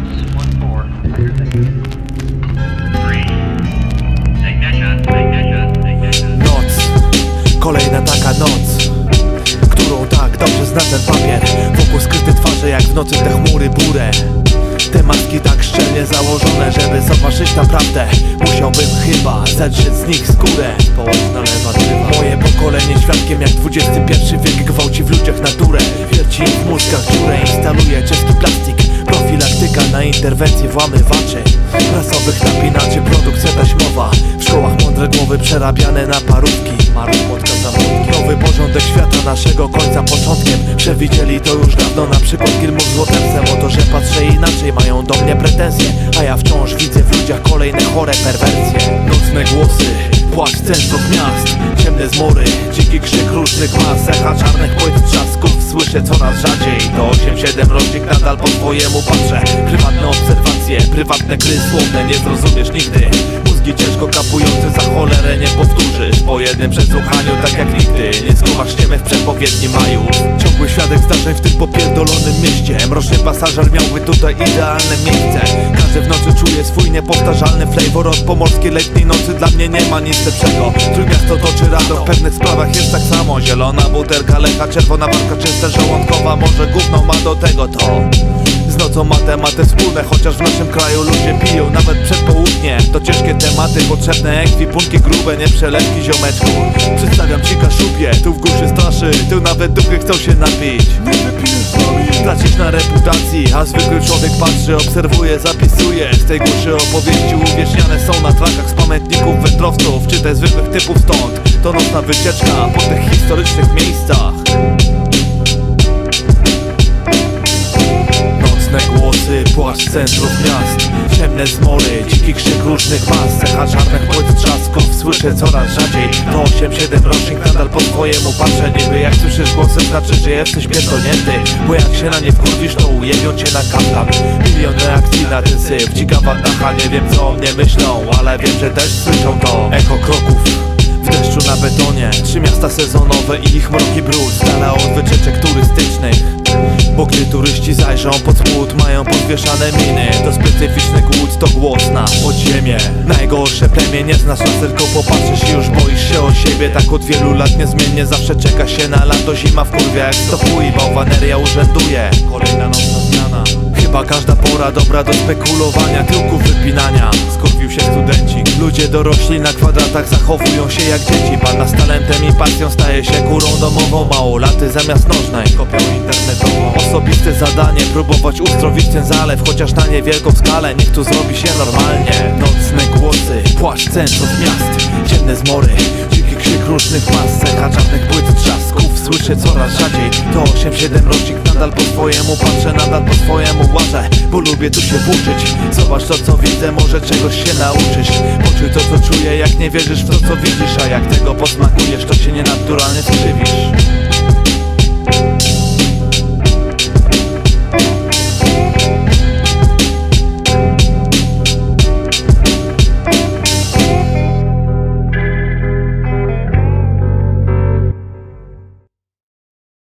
Noc, kolejna taka noc, którą tak dobrze zna ten papier. Wokół skryte twarze jak w nocy te chmury burę. Te maski tak szczelnie założone, żeby zobaczyć naprawdę musiałbym chyba zedrzeć z nich skórę. Społeczna lewatywa. Moje pokolenie świadkiem jak XXI wiek gwałci w ludziach naturę. Wierci im w mózgach dziurę, instaluje czeski plastik. Profilaktyka na interwencje włamywaczy rasowych napinaczy, produkcja taśmowa. W szkołach mądre głowy przerabiane na parówki. Nowy porządek świata naszego końca początkiem. Przewidzieli to już dawno, na przykład Gilmour z Watersem. O to, że patrzę inaczej, mają do mnie pretensje, a ja wciąż widzę w ludziach kolejne chore perwersje. Nocne głosy, płacz centrów miast, ciemne zmory, dziki krzyk różnych mas, echa czarnych płyt trzasków słyszę coraz rzadziej. To 8-7 rocznik, nadal po swojemu patrzę. Prywatne obserwacje, prywatne gry słowne, nie zrozumiesz nigdy. Mózgi ciężko kapujące, za cholerę nie powtórzysz. Po jednym przesłuchaniu tak jak nigdy nie skuwasz ciemę w przepowiedni maju. Ciągły świadek zdarzeń w tym popierdolonym mieście. Mroczny pasażer miałby tutaj idealne miejsce. Każdy w nocy czuje swój niepowtarzalny flavor. Od pomorskiej letniej nocy dla mnie nie ma nic lepszego. Trójmiasto toczy radość, w pewnych sprawach jest tak samo. Zielona butelka lecha, czerwona warka czysta żołądkowa. Może gówno ma do tego to. Z nocą ma tematy wspólne, chociaż w naszym kraju ludzie piją nawet przed południem. To ciężkie tematy, potrzebne ekwipunki grube, nie przelewki ziomeczku. Przedstawiam ci Kaszubię, tu w górze straszy, tu nawet duchy chcą się napić. Tracisz na reputacji, a zwykły człowiek patrzy, obserwuje, zapisuje. Z tej głuszy opowieści uwieczniane są na trakach z pamiętników wędrowców, czy też zwykłych typów stąd. To nocna wycieczka po tych historycznych miejscach. Głosy, płaszcz centrów miast, ciemne zmory, dziki krzyk różnych mas, echa czarnych płyt trzasków słyszę coraz rzadziej. To 8-7 rocznik, nadal po swojemu patrzę. Niby jak słyszysz głosy, znaczy, że jesteś pierdolnięty, bo jak się na nie wkurwisz, to ujebią cię na kaplan. Milion reakcji na ten syf, dzika watacha, nie wiem co o mnie myślą, ale wiem, że też słyszą to. Echo kroków w deszczu na betonie, 3 miasta sezonowe i ich mroki brud, z dala od wycieczek turystycznych. Bo gdy turyści zajrzą pod spód, mają podwieszane miny. To specyficzny głód, to głos nasz podziemie. Najgorsze plemię, nie znasz nas, tylko popatrzysz i już boisz się o siebie. Tak od wielu lat niezmiennie, zawsze czeka się na lato. Zima wkurwia jak stopu i bałwaneria urzęduje. Kolejna nocna zmiana. Chyba każda pora dobra do spekulowania, tyłków wypinania. Skurwił się studenci. Ludzie dorośli na kwadratach zachowują się jak dzieci. Pana z talentem i pasją staje się kurą domową. Małolaty zamiast nożnej kopią internetową. Osobiste zadanie, próbować uzdrowić ten zalew, chociaż na niewielką skalę. Niech tu zrobi się normalnie. Nocne głosy, płaszcz centrów miast, ciemne zmory, dziki krzyk różnych mas, echa czarnych płyt trzasków słyszę coraz rzadziej. To 8-7 rocznik, nadal po swojemu patrzę, nadal po swojemu łażę, bo lubię tu się włóczyć. Zobacz to co widzę, może czegoś się nauczysz. Poczuj to co czuję, jak nie wierzysz w to co widzisz, a jak tego posmakujesz, to się nienaturalnie skrzywisz.